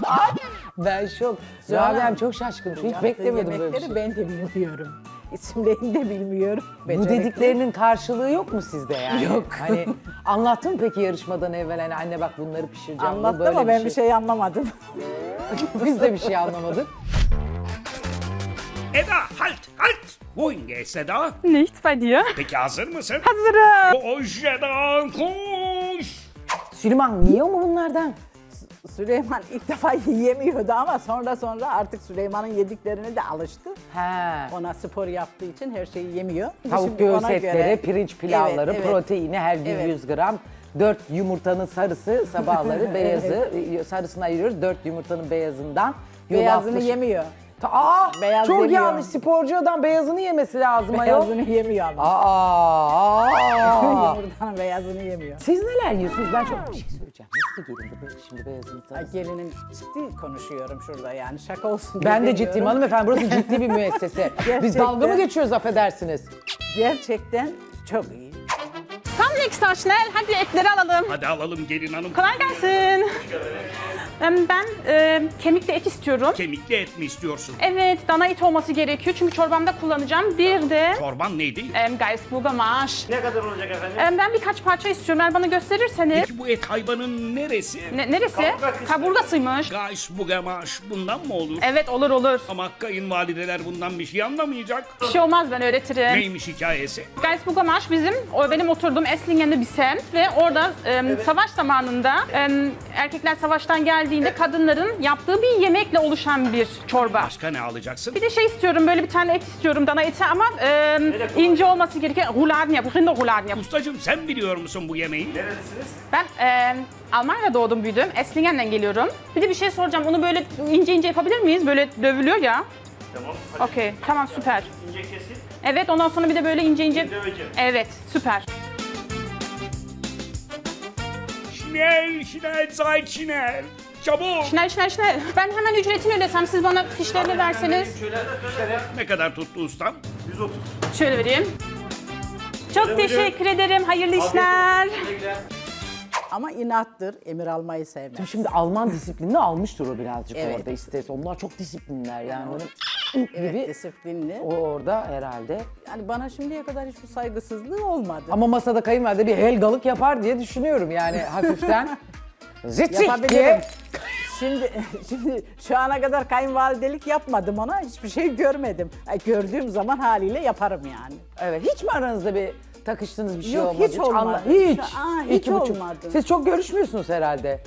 Ben şok. Rabia'm çok şaşkın. Hiç beklemedim böyle bir şey. Ben de bilmiyorum. İsimlerini de bilmiyorum. Bu dediklerinin karşılığı yok mu sizde yani? Yok. Hani anlattın mı peki yarışmadan evvel hani anne bak bunları pişireceğim. bu Anlattı böyle ama ben bir şey anlamadım. Biz de bir şey anlamadık. Eda halt! Wohin geht's Eda? Nichts bei dir? Peki hazır mısın? Hazırım. Koş Eda koş! Süleyman yiyor mu bunlardan? Süleyman ilk defa yiyemiyordu ama sonra artık Süleyman'ın yediklerine de alıştı. He. Ona spor yaptığı için her şeyi yemiyor. Tavuk Şimdi göğüs ona etleri, göre- pirinç pilavları, Evet, evet. proteini her gün Evet. 100 gram. 4 yumurtanın sarısı sabahları, beyazı, sarısını ayırıyoruz. 4 yumurtanın beyazından. Beyazını yulaflı- yemiyor. Beyaz Beyaz çok yemiyor. yanlış. Sporcu adam beyazını yemesi lazım ayol. Beyazını yemiyor ama. Yumurtanın beyazını yemiyor. Siz neler yiyorsunuz? Ben çok bir şey söyleyeceğim. Nasıl bir gelindi böyle şimdi beyazını Ay, sarısı? gelinin ciddi konuşuyorum şurada yani şaka olsun Ben diye de ciddiyim demiyorum. hanımefendi. Burası ciddi bir müessese. Biz Gerçekten. dalga mı geçiyoruz affedersiniz? Gerçekten çok iyi. Tam extra schnell. Hadi etleri alalım. Hadi alalım gelin hanım. Kolay gelsin. Ben kemikli et istiyorum. Kemikli et mi istiyorsun? Evet, dana et olması gerekiyor çünkü çorbamda kullanacağım. Bir de Çorban neydi? Geisburger Marsch. Ne kadar olacak efendim? Ben birkaç parça istiyorum. Eğer bana gösterirseniz. Peki bu et hayvanın neresi? Neresi? Kaburga kısmı. Kaburgasıymış. Gaisbugemaş bundan mı olur? Evet, olur. Ama kayınvalideler bundan bir şey anlamayacak. Bir şey olmaz, ben öğretirim. Neymiş hikayesi? Geisburger Marsch benim oturduğum Eslingen'de bir semt ve orada savaş zamanında erkekler savaştan geldiğinde kadınların yaptığı bir yemekle oluşan bir çorba. Başka ne alacaksın? Bir de şey istiyorum, böyle bir tane et istiyorum, dana eti ama ince olması gereken Rinderrouladen yap. Ustacığım sen biliyor musun bu yemeği? Nerelisiniz? Ben Almanya'da doğdum, büyüdüm. Eslingen'den geliyorum. Bir de bir şey soracağım, onu böyle ince ince yapabilir miyiz? Böyle dövülüyor ya. Tamam. Hadi. Okey, tamam süper. İnce kesin. Evet, ondan sonra bir de böyle ince ince. Döveceğim. Evet, süper. Schnell. Çabuk. Schnell. Ben hemen ücretini ödesem, siz bana fişlerini verseniz. Şöyle fişlere Ne kadar tuttu ustam? 130. Şöyle vereyim. Çok teşekkür ederim. Hayırlı işler. Ama inattır, emir almayı sevmez. Şimdi Alman disiplinini almıştır o birazcık Evet. orada isterse. Onlar çok disiplinler yani. Onun Evet, gibi disiplinli. o orada herhalde. Yani bana şimdiye kadar hiçbir saygısızlığı olmadı. Ama masada kayınvalide bir helgalık yapar diye düşünüyorum yani hafiften. Zitik Yapabilirim. diye. Şimdi şu ana kadar kayınvalidelik yapmadım ona, hiçbir şey görmedim. Gördüğüm zaman haliyle yaparım yani. Evet, hiç mi aranızda bir takıştığınız bir şey Yok, olmadı? hiç olmadı. Hiç. Hiç 2,5. olmadı. Siz çok görüşmüyorsunuz herhalde.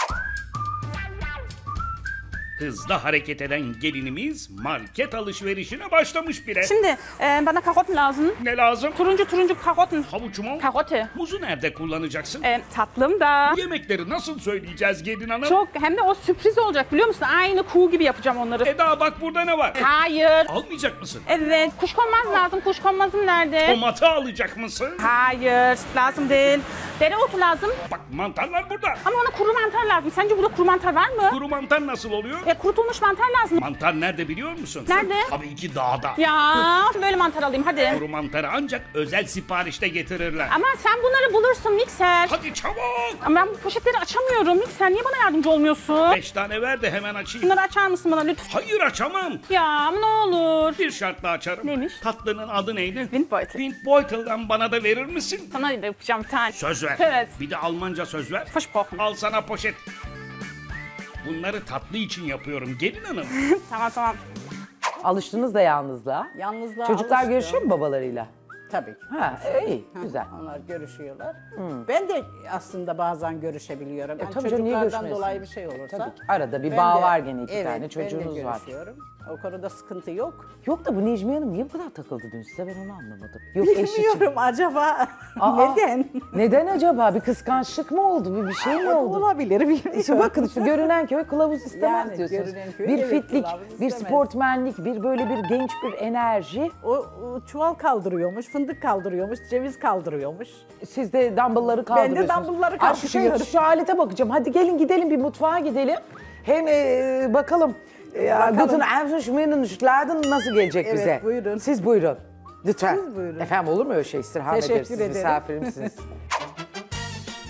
Hızlı hareket eden gelinimiz market alışverişine başlamış bile. Şimdi bana karotten lazım. Ne lazım? Turuncu karotten. Havuç mu? Karotte. Muzu nerede kullanacaksın? Tatlım da. Bu yemekleri nasıl söyleyeceğiz gelin hanım? Çok, hem de o sürpriz olacak biliyor musun? Aynı kuğu gibi yapacağım onları. Eda bak burada ne var? Hayır. Almayacak mısın? Evet, kuşkonmaz lazım. Kuşkonmazım nerede? Domatı alacak mısın? Hayır, lazım değil. Dereotu lazım. Bak mantarlar burada. Ama ona kuru mantar lazım. Sence burada kuru mantar var mı? Kuru mantar nasıl oluyor? Kurutulmuş mantar lazım. Mantar nerede biliyor musun? Nerede? Tabii ki dağda. Ya, böyle mantar alayım hadi. Kuru mantarı ancak özel siparişte getirirler. Ama sen bunları bulursun mikser. Hadi çabuk. Ama ben bu poşetleri açamıyorum. Mikser niye bana yardımcı olmuyorsun? 5 tane ver de hemen açayım. Bunları açar mısın bana lütfen? Hayır açamam. Ya ne olur. Bir şartla açarım. Neymiş? Tatlının adı neydi? Windbeutel. Windbeutel'dan bana da verir misin? Sana da yapacağım bir tane. Söz ver. Evet. Bir de Almanca söz ver. Versprochen. Al sana poşet. Bunları tatlı için yapıyorum gelin hanım. Tamam. Alıştınız da yalnızlığa. Yalnızlığa Çocuklar alıştım. görüşüyor mu babalarıyla? Tabii ki. Ha, iyi, güzel. Onlar görüşüyorlar. Ben de aslında bazen görüşebiliyorum. Yani tabii canım, niye çocuklardan görüşmeyesin? dolayı bir şey olursa. Tabii ki. Arada bir ben bağ de- var gene, iki evet, tane çocuğunuz ben de var. görüşüyorum. O konuda sıkıntı yok. Yok da bu Necmiye Hanım niye bu kadar takıldı dün size, ben onu anlamadım. Yok eş için. Bilmiyorum acaba Aa, neden? Neden acaba? Bir kıskançlık mı oldu? Bir şey mi oldu? Olabilir bilmiyorum. İşte bakın işte görünen köy kılavuz istemez Yani diyorsunuz. görünen köy, Bir evet, fitlik, kılavuz bir istemez. sportmenlik, bir böyle bir genç bir enerji. O çuval kaldırıyormuş, fındık kaldırıyormuş, ceviz kaldırıyormuş. Siz de dumbbellları kaldırıyorsunuz. dumbbellları Ay, şu kaldırıyorum. şu alete bakacağım. Hadi gelin gidelim bir mutfağa gidelim. Hem bakalım. Guten Abend nasıl gelecek Evet, bize? buyurun. Siz buyurun. Lütfen. Siz buyurun. Efendim olur mu öyle şey? İstirham Teşekkür ederiz. Siz ederim. misafirimsiniz.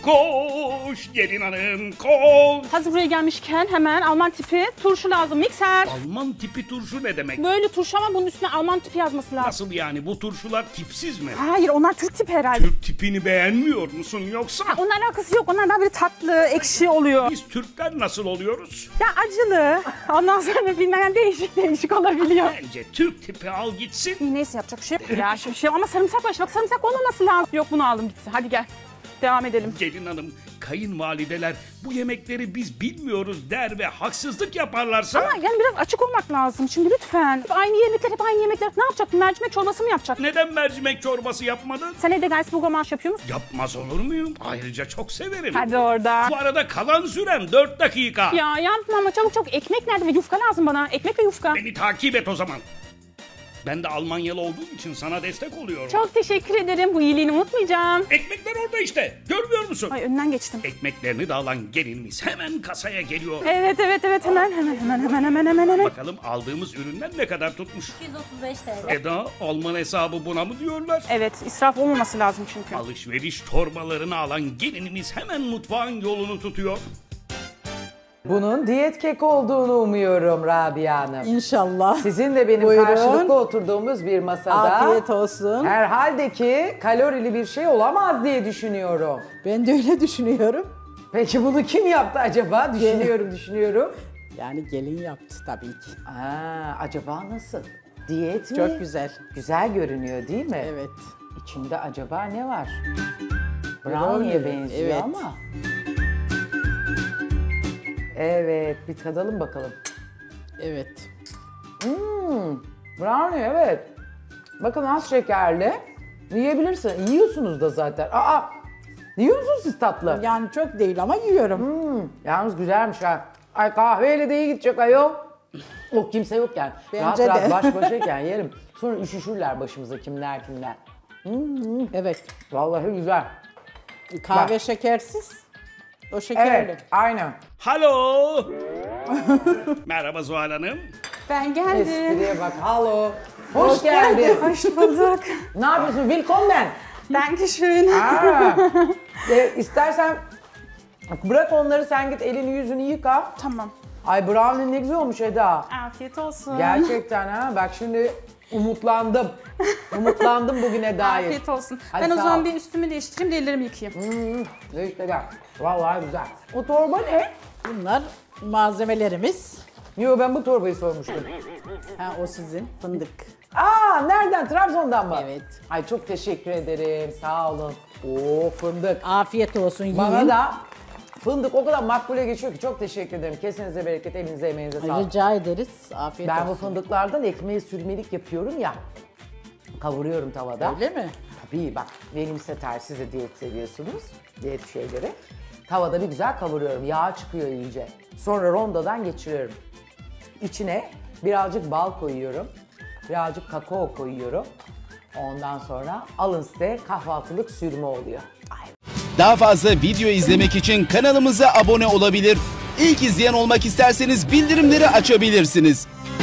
koş gelin hanım koş. Hazır buraya gelmişken hemen Alman tipi turşu lazım. Mikser. Alman tipi turşu ne demek? Böyle turşu ama bunun üstüne Alman tipi yazması lazım. Nasıl yani, bu turşular tipsiz mi? Hayır, onlar Türk tipi herhalde. Türk tipini beğenmiyor musun yoksa? Onunla alakası yok. Onlar daha böyle tatlı, ekşi oluyor. Biz Türkler nasıl oluyoruz? Ya acılı. Ondan sonra bilmem değişik olabiliyor. Bence Türk tipi al gitsin. Neyse, yapacak bir şey yok. Ya şu bir şey ama sarımsak var. Bak, sarımsak olmaması lazım. Yok, bunu aldım gitsin. Hadi gel. Devam edelim. Gelin hanım, kayınvalideler bu yemekleri biz bilmiyoruz der ve haksızlık yaparlarsa... Ama yani biraz açık olmak lazım. Şimdi lütfen. Aynı yemekler, hep aynı yemekler. Ne yapacak? Mercimek çorbası mı yapacak? Neden mercimek çorbası yapmadın? Sen evde Geisburger Marsch yapıyor musun? Yapmaz olur muyum? Ayrıca çok severim. Hadi orada. Bu arada kalan sürem 4 dakika. Ya yapma ama çabuk. Ekmek nerede ve yufka lazım bana. Ekmek ve yufka. Beni takip et o zaman. Ben de Almanyalı olduğum için sana destek oluyorum. Çok teşekkür ederim. Bu iyiliğini unutmayacağım. Ekmekler orada işte. Görmüyor musun? Ay, önünden geçtim. Ekmeklerini de alan gelinimiz hemen kasaya geliyor. Evet. Hemen. Bakalım aldığımız ürünler ne kadar tutmuş? 235 TL. Eda, Alman hesabı buna mı diyorlar? Evet, israf olmaması lazım çünkü. Alışveriş torbalarını alan gelinimiz hemen mutfağın yolunu tutuyor. Bunun diyet kek olduğunu umuyorum Rabia Hanım. İnşallah. Sizin de benim Buyurun. karşılıklı oturduğumuz bir masada Afiyet olsun. herhalde ki kalorili bir şey olamaz diye düşünüyorum. Ben de öyle düşünüyorum. Peki bunu kim yaptı acaba? Düşünüyorum. Yani gelin yaptı tabii ki. Aa, acaba nasıl? Diyet mi? Çok güzel. Güzel görünüyor değil mi? Evet. İçinde acaba ne var? Brownie'ye Brownie, benziyor evet. ama. Evet, bir tadalım bakalım. Evet. Brownie, evet. Bakın az şekerli. Yiyebilirsin. Yiyorsunuz da zaten. Aa, yiyor musunuz siz tatlı? Yani çok değil ama yiyorum. Yalnız güzelmiş ha. Ay kahveyle de iyi gidecek ayol. O kimse yok yani. Bence rahat de. baş başayken yerim. Sonra üşüşürler başımıza kimler. Evet. Vallahi güzel. Kahve Bak. şekersiz. O şekerli. Evet, aynen. Halo. Merhaba Zuhal Hanım. Ben geldim. Espriye bak. Halo. Hoş geldin. Hoş bulduk. Ne yapıyorsun? Willkommen. Dankeschön. İstersen bırak onları, sen git elini yüzünü yıka. Tamam. Ay brownie ne güzel olmuş Eda. Afiyet olsun. Gerçekten ha. Bak şimdi umutlandım. Umutlandım bugüne dair. Afiyet olsun. Hadi Ben o sağ zaman ol. bir üstümü değiştireyim de ellerimi yıkayayım. İşte gel. Vallahi güzel. O torba ne? Bunlar malzemelerimiz. Yo, ben bu torbayı sormuştum. Ha, o sizin fındık. Aa, nereden? Trabzon'dan mı? Evet. Ay çok teşekkür ederim. Sağ olun. Oo, fındık. Afiyet olsun, yiyin. Bana da fındık o kadar makbule geçiyor ki çok teşekkür ederim. Kesinize bereket, elinize emeğinize sağlık. Rica ederiz. Afiyet Ben olsun. bu fındıklardan ekmeği sürmelik yapıyorum ya. Kavuruyorum tavada. Öyle mi? Tabii bak, benimse siz de diyet seviyorsunuz. Diyet şeyleri. Tavada bir güzel kavuruyorum. Yağ çıkıyor iyice. Sonra rondodan geçiriyorum. İçine birazcık bal koyuyorum. Birazcık kakao koyuyorum. Ondan sonra alın size kahvaltılık sürme oluyor. Ay. Daha fazla video izlemek için kanalımıza abone olabilir. İlk izleyen olmak isterseniz bildirimleri açabilirsiniz.